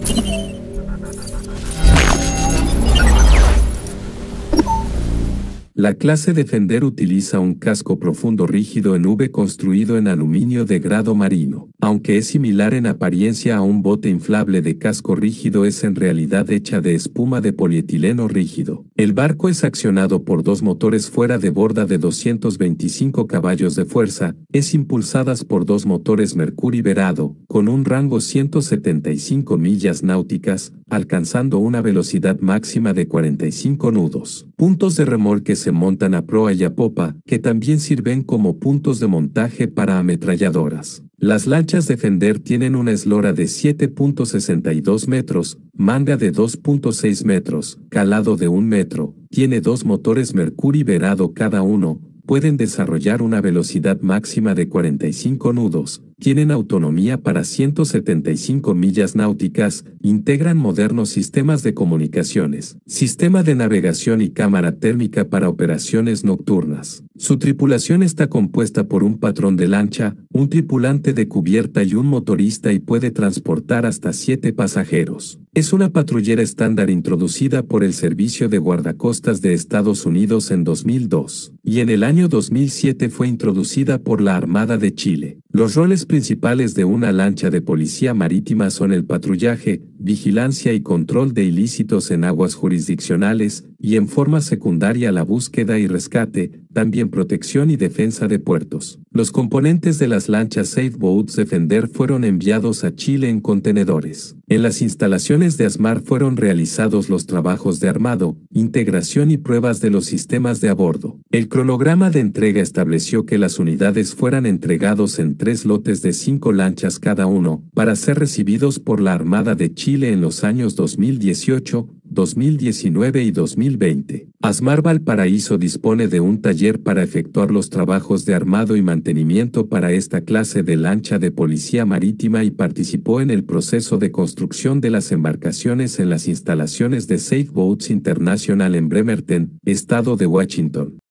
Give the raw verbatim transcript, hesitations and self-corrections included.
La clase Defender utiliza un casco profundo rígido en V construido en aluminio de grado marino. Aunque es similar en apariencia a un bote inflable de casco rígido, es en realidad hecha de espuma de polietileno rígido. El barco es accionado por dos motores fuera de borda de doscientos veinticinco caballos de fuerza, es impulsadas por dos motores Mercury Verado, con un rango ciento setenta y cinco millas náuticas, alcanzando una velocidad máxima de cuarenta y cinco nudos. Puntos de remolque se montan a proa y a popa, que también sirven como puntos de montaje para ametralladoras. Las lanchas Defender tienen una eslora de siete punto sesenta y dos metros, manga de dos punto seis metros, calado de un metro, tiene dos motores Mercury Verado cada uno, pueden desarrollar una velocidad máxima de cuarenta y cinco nudos, tienen autonomía para ciento setenta y cinco millas náuticas, integran modernos sistemas de comunicaciones, sistema de navegación y cámara térmica para operaciones nocturnas. Su tripulación está compuesta por un patrón de lancha, un tripulante de cubierta y un motorista, y puede transportar hasta siete pasajeros. Es una patrullera estándar introducida por el Servicio de Guardacostas de Estados Unidos en dos mil dos, y en el año dos mil siete fue introducida por la Armada de Chile. Los roles principales de una lancha de policía marítima son el patrullaje, vigilancia y control de ilícitos en aguas jurisdiccionales, y en forma secundaria la búsqueda y rescate, también protección y defensa de puertos. Los componentes de las lanchas Safe Boats Defender fueron enviados a Chile en contenedores. En las instalaciones de ASMAR fueron realizados los trabajos de armado, integración y pruebas de los sistemas de a bordo. El cronograma de entrega estableció que las unidades fueran entregados en tres lotes de cinco lanchas cada uno, para ser recibidos por la Armada de Chile en los años dos mil dieciocho, dos mil diecinueve y dos mil veinte. ASMAR Valparaíso dispone de un taller para efectuar los trabajos de armado y mantenimiento para esta clase de lancha de policía marítima, y participó en el proceso de construcción de las embarcaciones en las instalaciones de Safe Boats International en Bremerton, estado de Washington.